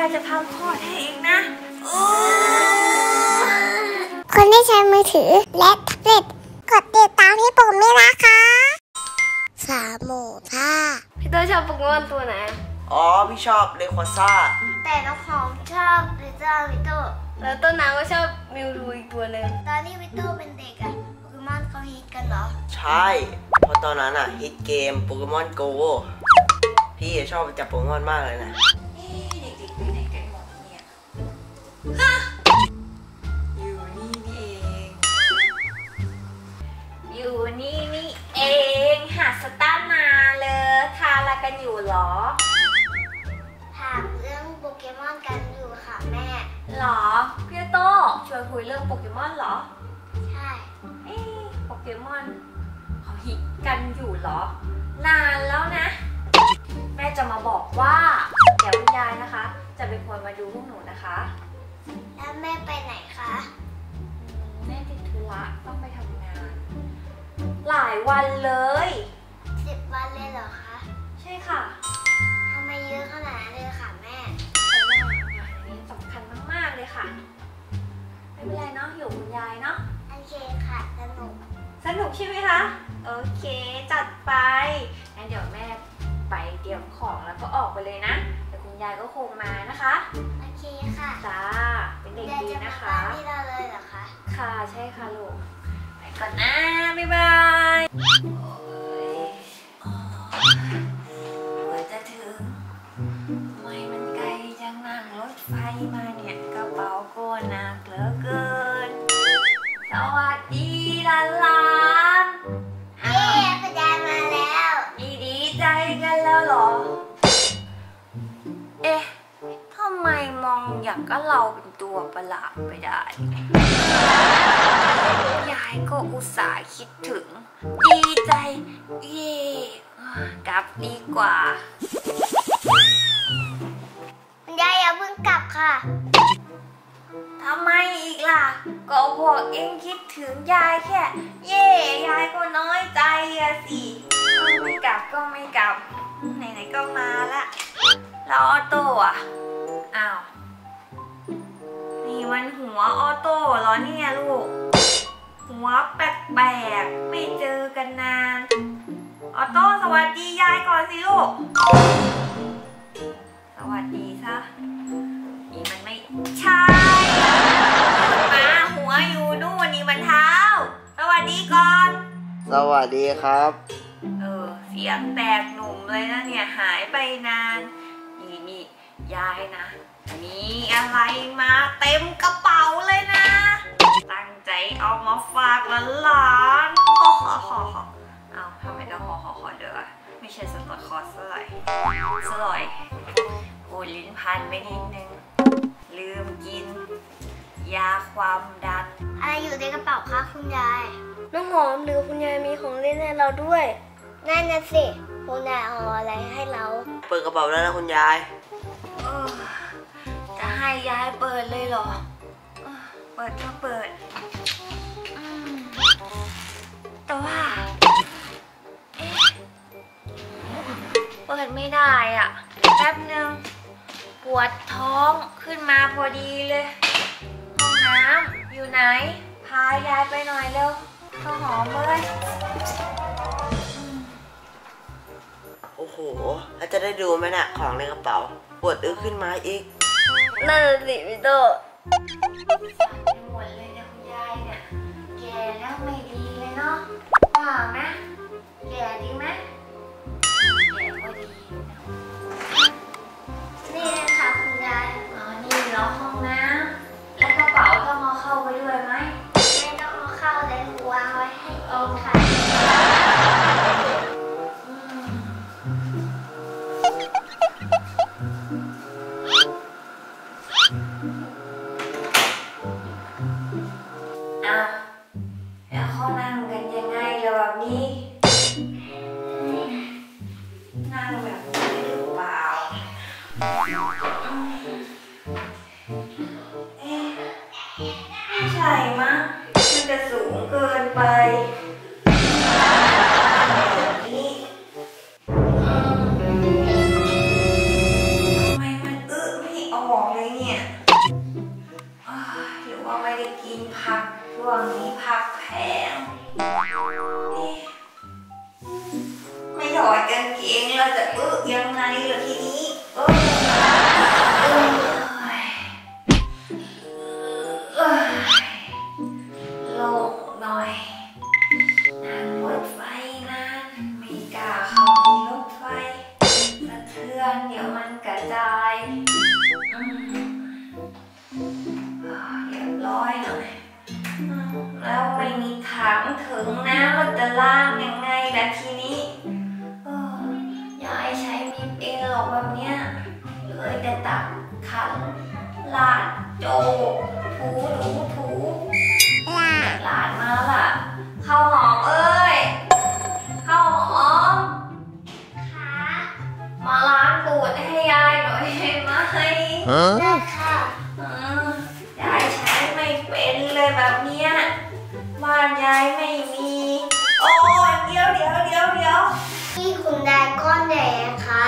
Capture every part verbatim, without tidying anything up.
ายจะทำคลอดให้เองนะคนที่ใช้มือถือและแท็บเล็ตกดติดตามพี่ปุ่มด้วยนะคะสามหมูท่าพี่เตอร์ชอบโปเกมอนตัวไหนอ๋อพี่ชอบเลควาซ่าแต่น้องหอมชอบลิซ่าวิโต้แล้วต้นน้ำก็ชอบมิวรูอีกตัวหนึ่งตอนนี้วิโต้เป็นเด็กอะโปเกมอนเขาฮิตกันเหรอใช่เพราะตอนนั้นอะฮิตเกมโปเกมอนโกพี่ชอบจับโปเกมอนมากเลยนะเด็กๆไปไหนกันหมดเนี่ยฮะอยู่นี่นี่เองอยู่นี่นี่เองหาสตาร์มาเลยทาอะไรกันอยู่หรอถามเรื่องโปเกมอนกันอยู่ค่ะแม่หรอพี่โต้ชวนคุยเรื่องโปเกมอนหรอใช่เอ๊ะโปเกมอนเขาฮิตกันอยู่หรอนานแล้วนะแม่จะมาบอกว่าเดี๋ยวคุณยายนะคะจะเป็นคนมาดูพวกหนูนะคะแล้วแม่ไปไหนคะแม่ติดธุระต้องไปทำงานหลายวันเลยสิบวันเลยเหรอคะใช่ค่ะทำไมเยอะขนาดนั้นเลยค่ะแม่เพราะว่างานนี้สำคัญมากๆเลยค่ะไม่เป็นไรเนาะอยู่คุณยายเนาะโอเคค่ะสนุกสนุกใช่ไหมคะโอเคจัดไปงั้นเดี๋ยวแม่ไปเตรียมของแล้วก็ออกไปเลยนะเดี๋ยวคุณยายก็คงมานะคะโอเคค่ะจ้าเป็นเด็กดีนะคะยายจะมาบ้านที่เราเลยเหรอคะค่ะใช่ค่ะลูกไปก่อนนะบ๊ายบายกว่าจะถึงไม่มันไกลจังนั่งรถไฟมาเนี่ยกระเป๋าก็หนักเหลือเกินสวัสดีหลานๆเย้คุณยายมาแล้วดีดีใจกันแล้วเหรอเอ๊ะทำไมมองอย่างก็เราเป็นตัวประหลาดไปได้ยายก็อุตส่าห์คิดถึงดีใจเย่กลับดีกว่าคุณยายอย่าเพิ่งกลับค่ะทำไมอีกล่ะก็บอกเองคิดถึงยายแค่เย่ยายก็น้อยใจอะสิไม่กลับก็ไม่กลับไหนๆก็มาละแล้วออโต้อะอ้าวนี่มันหัวออโต้เหรอเนี่ยลูกหัวแปลกๆไม่เจอกันนานออโต้สวัสดียายก่อนสิลูกสวัสดีซะนี่มันไม่ใช่มาหัวอยู่นู่นนี่มันเท้าสวัสดีก่อนสวัสดีครับเออเสียงแตกหนุ่มเลยนะเนี่ยหายไปนานนี่นี่ยายนะมีอะไรมาเต็มกระเป๋าเลยนะตั้งใจเอามาฝากหลานๆฮ่าฮ่าฮ่าฮ่าเอาทำไมต้องฮ่าฮ่าฮ่าเด้อไม่ใช่สตอคอร์สเลยสลอยโอ้ลิ้นพันไปนิดนึงลืมกินยาความดันอะไรอยู่ในกระเป๋าคะคุณยายน้องหอมหรือคุณยายมีของเล่นให้เราด้วยนั่นน่ะสิคุณยายเอาอะไรให้เราเปิดกระเป๋าแล้วนะคุณยายจะให้ยายเปิดเลยเหรอเปิดก็เปิดแต่ว่าเปิดไม่ได้อ่ะแป๊บนึงปวดท้องขึ้นมาพอดีเลยห้องน้ำอยู่ไหนพายายไปหน่อยเร็วข้าวหอมเลยโอ้โหแล้วจะได้ดูไหมน่ะของในกระเป๋าปวดอึขึ้นมาอีกนั่นสิพี่โตสั่นไปหมดเลยนะคุณยายเนี่ยแก่แล้วไม่ดีเลยเนาะว่าไหมแก่ดีไหมแก่ก็ดีนี่นะคะคุณยายอ๋อนี่เหรอห้องน้ำแล้วกระเป๋าต้องเอาเข้าไปด้วยไหมไม่ต้องเอาเข้าเลยวางไว้ให้เองค่ะอ้าวแล้วเขานั่งกันยังไงล่ะแบบนี้นั่งแบบนี้หรือเปล่าเอ๊ะไม่ใช่มั้งมันจะสูงเกินไปนี่ทำไมมันอึไม่ออกไม่ถอดกางเกงเราจะอึยังไงล่ะทีนี้เออโล่งหน่อยนั่งรถไฟนานไม่กล้าเข้าที่รถไฟสะเทือนเดี๋ยวมันกระจายเรียบร้อยหน่อยแล้วไม่มีถังถึงนะเราจะล้างยังไงล่ะทีนี้ยายใช้มีเป็นหรอกแบบเนี้ยเลยจะตักขันลาดโจถูถูถูลาดลาดมาแล้วล่ะข้าวหอมเอ้ยข้าวหอมค่ะมาล้างตูดให้ยายหน่อยได้ไหมได้ค่ะยายใช้ไม่เป็นเลยแบบเนี้ยบ้านยายไม่มีโอ้ยเดี๋ยวเดี๋ยวเดี๋ยวเดี๋ยวที่คุณได้ก้อนใหญ่นะคะ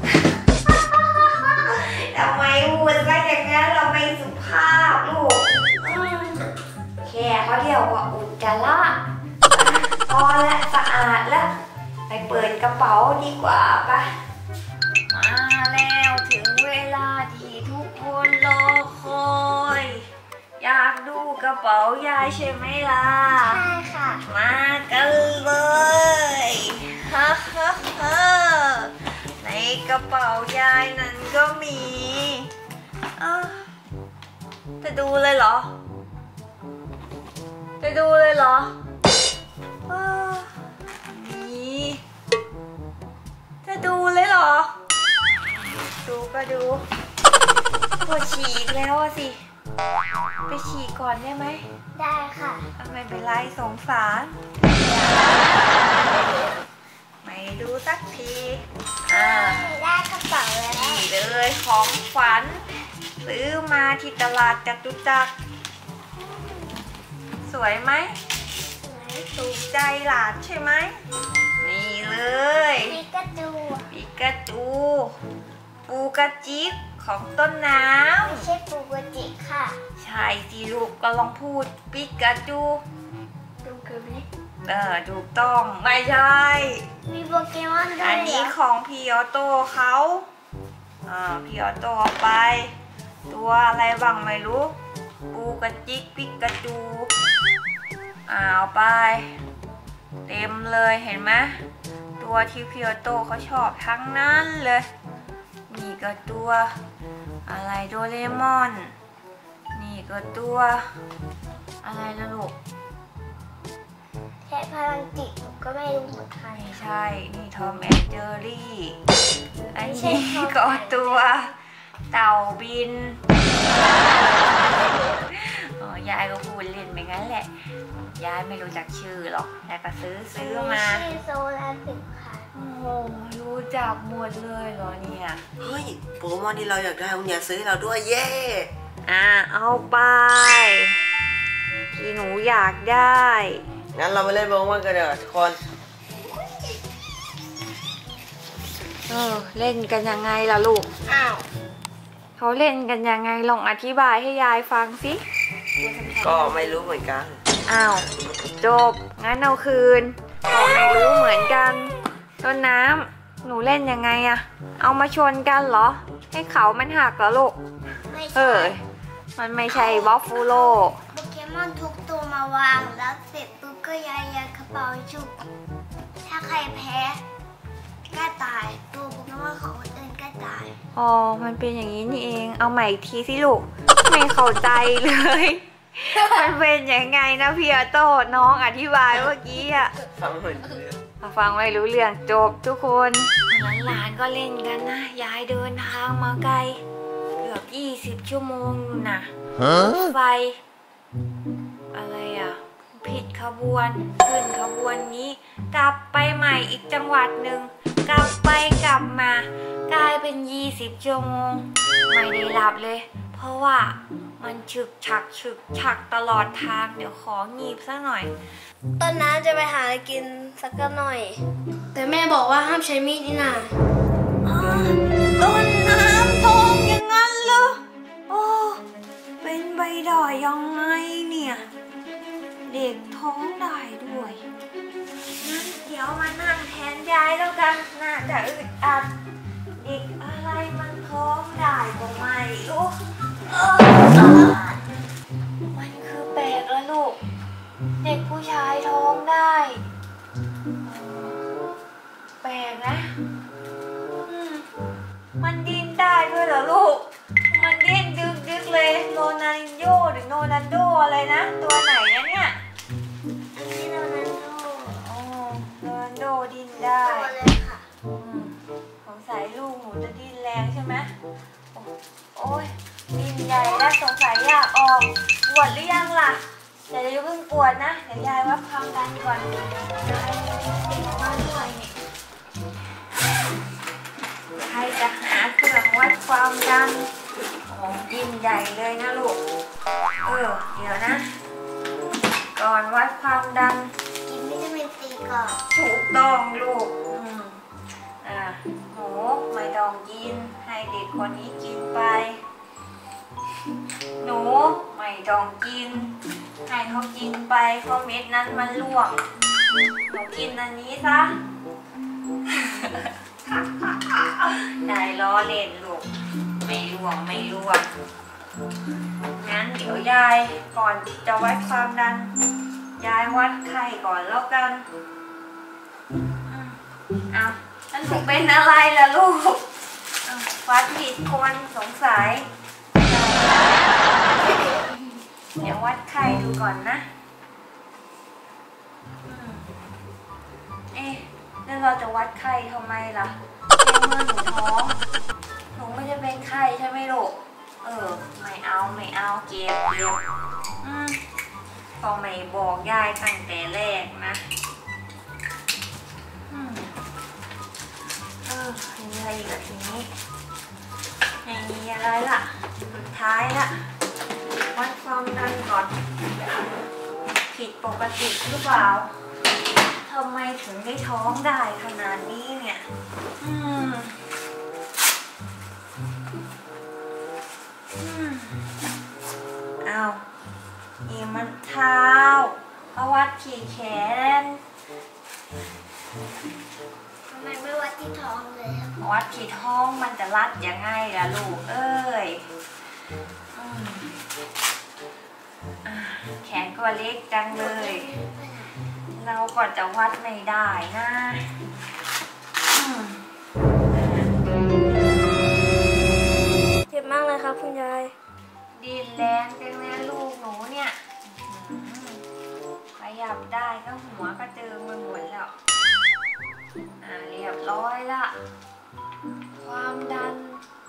ทำไมพูดซะอย่างนั้นเราไม่สุภาพลูกแค่เขาเรียกว่าอุจจาระพอและสะอาดแล้วไปเปิดกระเป๋าดีกว่าปะมาแล้วถึงเวลาที่ทุกคนรอคอยอยากดูกระเป๋ายายใช่ไหมล่ะใช่ค่ะมากันเลยฮ่าฮ่าฮ่าในกระเป๋ายายนั้นก็มีอ่ะจะดูเลยเหรอจะดูเลยเหรอนี่จะดูเลยเหรอดูก็ดูปวดฉี่อีกแล้วอะสิไปฉี่ก่อนได้ไหมได้ค่ะไม่เป็นไรสงสารไม่ดูสักทีอ่าได้กระเป๋าแล้วนี่เลยของขวัญซื้อมาที่ตลาดจตุจักรสวยไหมสวยถูกใจหลานใช่ไหมนี่เลยปิกาจูปิกาจูปูกระจิกของต้นน้ำไม่ใช่ปูกระจิกค่ะใช่สิลูกก็ลองพูดปิกาจูดูคือไหมเออถูกต้องไม่ใช่มีโปเกมอนด้วยอันนี้ของพี่ออโต้เขาอ่าพี่ออโต้เอาไปตัวอะไรบ้างไม่รู้ปูกระจิกปิกาจูเอาไปเต็มเลยเห็นไหมตัวที่พี่ออโต้เขาชอบทั้งนั้นเลยนี่ก็ตัวอะไรโดเรมอนนี่ก็ตัวอะไรละลูกแค่พลังจิตก็ไม่รู้เหมือนใครใช่นี่ทอมแอนเจอรี่อันนี้ก็ตัวเต่าบินอ๋อยายก็พูดเล่นไปงั้นแหละยายไม่รู้จักชื่อหรอกแต่ก็ซื้อซื้อมาชื่อโซลาสิบค่ะโอ้โหรู้จักหมดเลยเหรอเนี่ยเฮ้ยโปเกมอนที่เราอยากได้คุณยายซื้อเราด้วยเย่อ่ะเอาไปที่หนูอยากได้งั้นเราไปเล่นโปเกมอนกันเดี๋ยวทุกคนเออเล่นกันยังไงล่ะลูกอ้าวเขาเล่นกันยังไงลองอธิบายให้ยายฟังสิก็ไม่รู้เหมือนกันอ้าวจบงั้นเอาคืนก็ไม่รู้เหมือนกันต้นน้ำหนูเล่นยังไงอะเอามาชนกันเหรอให้เขามันหักเหรอลูกเออมันไม่ใช่บัฟฟูโลโปเกมอนทุกตัวมาวางแล้วเสร็จปุ๊บก็ยายกระเป๋าจุกถ้าใครแพ้ก็ตายตัวโปเกมอนของคนอื่นก็ตายอ๋อมันเป็นอย่างนี้นี่เองเอาใหม่อีกทีสิลูกไม่เข้าใจเลยมันเป็นยังไงนะพี่ออโต้น้องอธิบายเมื่อกี้อะฟังไม่รู้เรื่องฟังไม่รู้เรื่องจบทุกคนหลานๆก็เล่นกันนะยายเดินทางมาไกลเกือบยี่สิบชั่วโมงนะรถไฟอะไรอ่ะผิดขบวนขึ้นขบวนนี้กลับไปใหม่อีกจังหวัดหนึ่งกลับไปกลับมากลายเป็นยี่สิบชั่วโมงไม่ได้หลับเลยเพราะว่ามันฉึกฉักฉึกฉักตลอดทางเดี๋ยวของีบซะหน่อยตอนนั้นจะไปหาอะไรกินสักหน่อยแต่แม่บอกว่าห้ามใช้มีดนี่นาต้นน้ำทองอย่างนั้นเหรอโอ้เป็นใบดอยยังไงเนี่ยเด็กท้องได้ด้วยงั้นเดี๋ยวมานั่งแทนยายแล้วกันน่าจะอึดอัดเด็กอะไรมันท้องได้ก็ไม่รู้เออมันคือแปลกแล้วลูกเด็กผู้ชายท้องได้แปลกนะอืมมันดิ้นได้ด้วยเหรอลูกมันดิ้นดึกดึกเลยโรนัลโยหรือโรนัลโดอะไรนะตัวไหนนะเนี่ยอันนี้โรนัลโดโอ้โรนัลโดดิ้นได้ตัวเลยค่ะอืมสงสัยลูกหนูจะดิ้นแรงใช่ไหมโอ้โอ้ยดิ้นใหญ่แล้วสงสัยอยากออกปวดหรือยังล่ะเดี๋ยวจะเพิ่งปวดนะเดี๋ยวยายวัดความดันก่อนยายติดมาด้วยนี่ใครจะหาเครื่องวัดความดันของดิ้นใหญ่เลยนะลูกเออเดี๋ยวนะก่อนวัดความดันกินวิตามินซีก่อนถูกต้องลูกอืมอ่าหนูไม่ต้องกินให้เด็กคนนี้กินไปหนูไม่ต้องกินให้เขากินไปเพราะเม็ดนั้นมันร่วงหนูกินอันนี้ซะ ได้ล้อเล่นลูกไม่ร่วงไม่ร่วงงั้นเดี๋ยวยายก่อนจะวัดความดันยายวัดไข้ก่อนแล้วกันเอาฉันถูกเป็นอะไรล่ะลูกวัดผิดคนสงสัยเดี๋ยววัดไข้ดูก่อนนะเอ๊ะแล้วเราจะวัดไข้ทำไมล่ะเมื่อหนูท้องหนูไม่ได้เป็นไข้ใช่ไหมลูกเออไม่เอาไม่เอาเก็บเก็บอืมพอไม่บอกยายตั้งแต่แรกนะอืมเออมีอะไรอีกทีนี้ไม่มีอะไรละสุดท้ายละวัดความดันก่อนผิดปกติหรือเปล่าทำไมถึงได้ท้องได้ขนาดนี้เนี่ยอืมอืมเอานี่มันเท้าเอาวัดที่แขนทำไมไม่วัดที่ท้องเลยครับวัดที่ท้องมันจะรัดยังไงล่ะลูกเอ้ยอืมอ่ะแขนก็เล็กจังเลย เราก็จะวัดไม่ได้นะอืมเจ็บมากเลยครับคุณยายดินแรงจังเลยลูกหนูเนี่ยขยับได้ก็หัวก็เจิงไปหมดแล้วอ่าเรียบร้อยละความดัน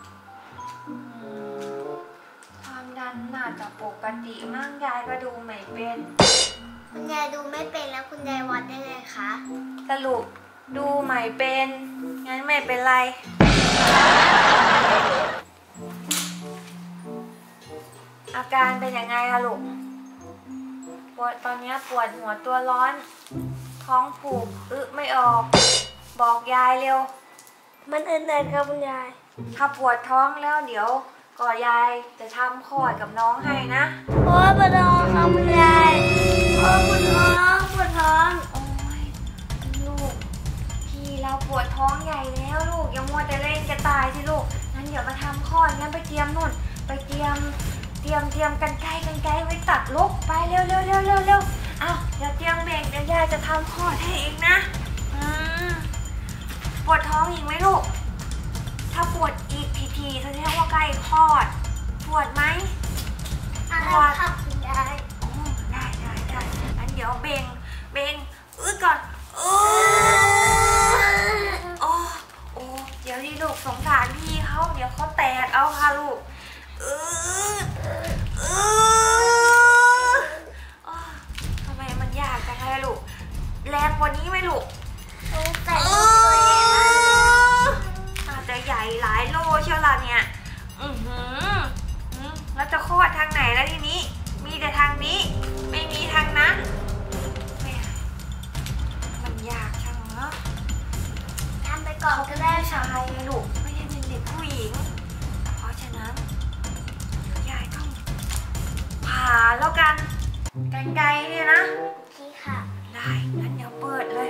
ความดันน่าจะปกติมั่งยายก็ดูไม่เป็นคุณยายดูไม่เป็นแล้วคุณยายวัดได้ไงคะสรุปดูไม่เป็นงั้นไม่เป็นไรอาการเป็นยังไงอะลูกปวดตอนนี้ปวดหัวตัวร้อนท้องผูกอึไม่ออกบอกยายเร็วมันอึดอัดครับคุณยายถ้าปวดท้องแล้วเดี๋ยวก่อยายจะทำคลอดกับน้องให้นะโอ้ปวดท้องครับคุณยายโอ้ปวดท้องปวดท้องโอ้ยลูกพี่เราปวดท้องใหญ่แล้วลูกอย่ามัวแต่เล่นจะตายสิลูกงั้นเดี๋ยวมาทำคลอดงั้นไปเตรียมนู่นไปเตรียมเตรียมเตรียมกันไกลกันไกลไว้ตัดลูกไปเร็วเร็วเร็วเร็วเร็วอ้าวเดี๋ยวเตรียมเบรกเดี๋ยวยายจะทำคลอดให้เองนะอืมปวดท้องอีกไหมลูกถ้าปวดอีกทีๆแสดงว่าใกล้คลอดปวดไหมปวดครับคุณยายโอ้ได้ได้ได้งั้นเดี๋ยวเบ่งเบ่งอื้อก่อนโอ้โอ้โอ้เดี๋ยวที่ลูกสงสารพี่เขาเดี๋ยวเขาแตกเอาค่ะลูกเออเออทำไมมันยากจังเลยลูกแรงกว่านี้ไหมลูกแต่ลูกตัวใหญ่มากอาจจะใหญ่หลายโลเชียวล่ะเนี่ยอือหือแล้วจะคลอดทางไหนแล้วทีนี้มีแต่ทางนี้ไม่มีทางนั้นมันยากจังเนาะทำไปก่อนก็ได้ชายลูกไม่ใช่เป็นเด็กผู้หญิงเพราะฉะนั้นยายต้องผ่าแล้วกันไกลๆเนี่ยนะพี่ค่ะได้งั้นเดี๋ยวเปิดเลย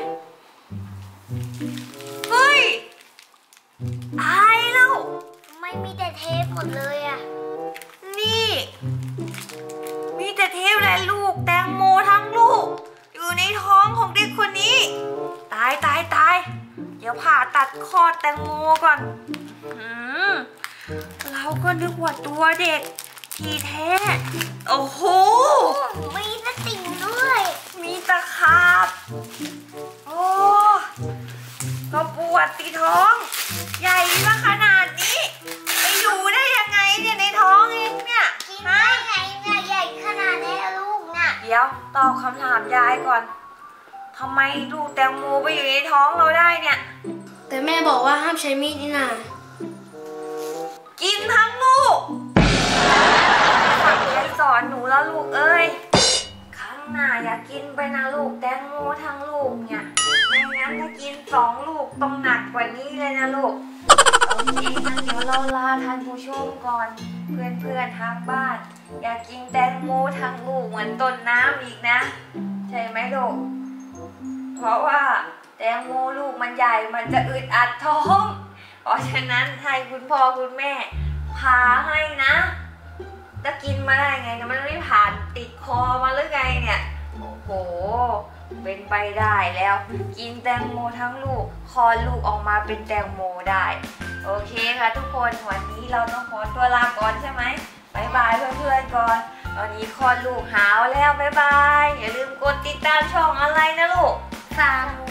เฮ้ยตายแล้วไม่มีแต่เทปหมดเลยอ่ะนี่มีแต่เทปและลูกแตงโมทั้งลูกอยู่ในท้องของเด็กคนนี้ตายตายตายเดี๋ยวผ่าตัดคลอดแตงโมก่อนอืมเราก็นึกว่าตัวเด็กที่แท้โอ้โหมีสติ่งด้วยมีตะขาบโอ้ก็ปวดตีท้องใหญ่มาขนาดนี้ไปอยู่ได้ยังไงเนี่ยในท้องเองเนี่ยกินได้ไงเนี่ยใหญ่ขนาดนี้ลูกน่ะเดี๋ยวตอบคำถามยายก่อนทำไมลูกแตงโมไปอยู่ในท้องเราได้เนี่ยแต่แม่บอกว่าห้ามใช้มีดนี่นากินทั้งลูกสั่งยายสอนหนูแล้วลูกเอ้ยครั้งหน้าอย่ากินไปนะลูกแตงโมทั้งลูกเนี่ยไม่งั้นถ้ากินสองลูกต้องหนักกว่านี้เลยนะลูกโอเคงั้นเดี๋ยวเราลาท่านผู้ชมก่อนเพื่อนๆทางบ้านอย่ากินแตงโมทั้งลูกเหมือนต้นน้ำอีกนะใช่ไหมลูกเพราะว่าแตงโมลูกมันใหญ่มันจะอึดอัดท้องเพราะฉะนั้นให้คุณพ่อคุณแม่พาให้นะจะกินมาได้ไงเนี่ยมันไม่ผ่านติดคอมาหรือไงเนี่ยโอ้โหเป็นไปได้แล้วกินแตงโมทั้งลูกคลอดลูกออกมาเป็นแตงโมได้โอเคค่ะทุกคนวันนี้เราต้องขอตัวลาก่อนใช่ไหมบายบายเพื่อนๆก่อนตอนนี้คลอดลูกหาวแล้วบายบายอย่าลืมกดติดตามช่องอะไรนะลูกฟาร์ม